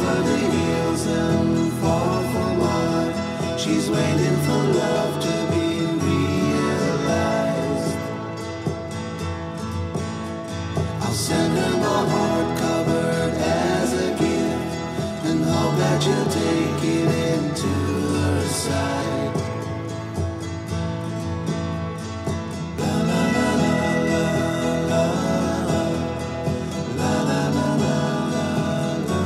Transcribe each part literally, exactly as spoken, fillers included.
over the hills and far from mine. She's waiting for love to be realized. I'll send her my heart covered as a gift, and hope that you'll take it into her side. La la la la la la la la la la la la.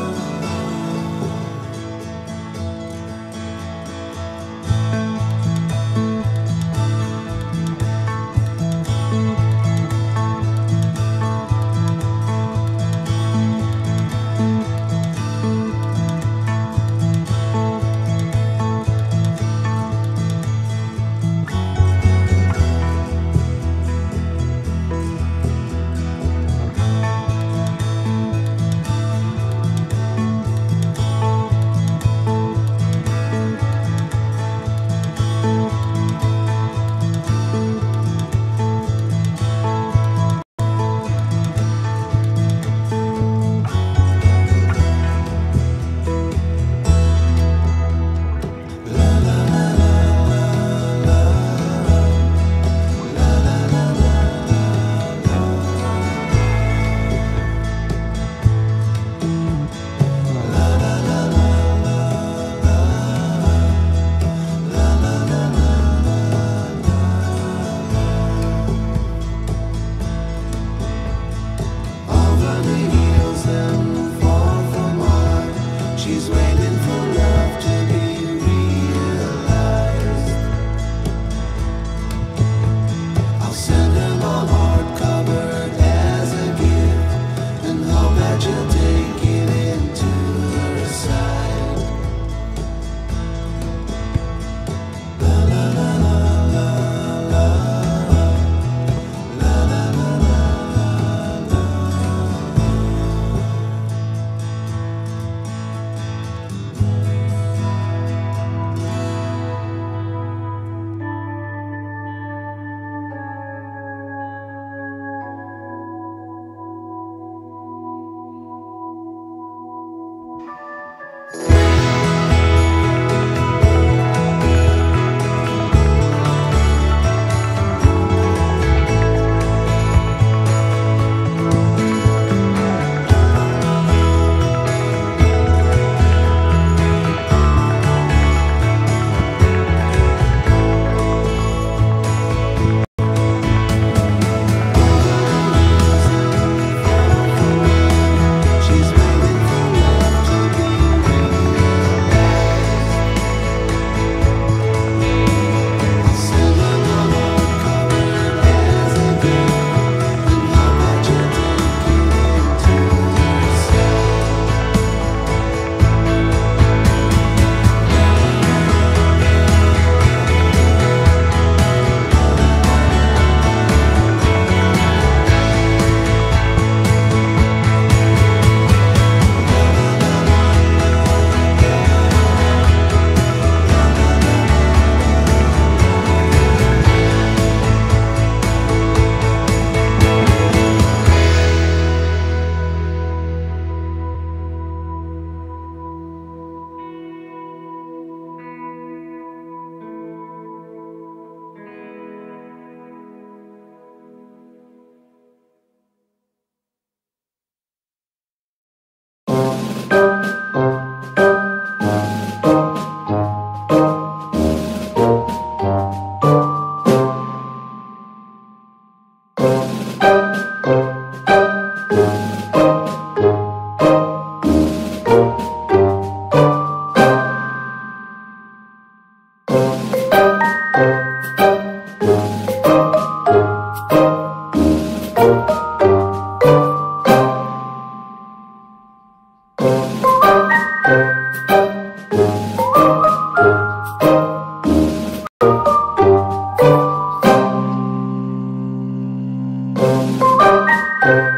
She's waiting for love to be realized. I'll send her my heart covered as a gift, and hope that you'll take it into her side. La la la la la la la la la la la. Thank you.